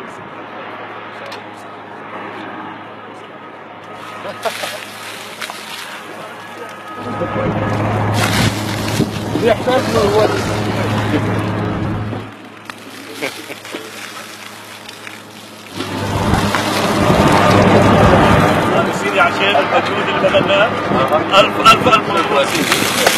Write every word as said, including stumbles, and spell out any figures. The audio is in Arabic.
يحتاج له هو سيدي عشان المجهود اللي بذلناه. ألف ألف ألف مبروك.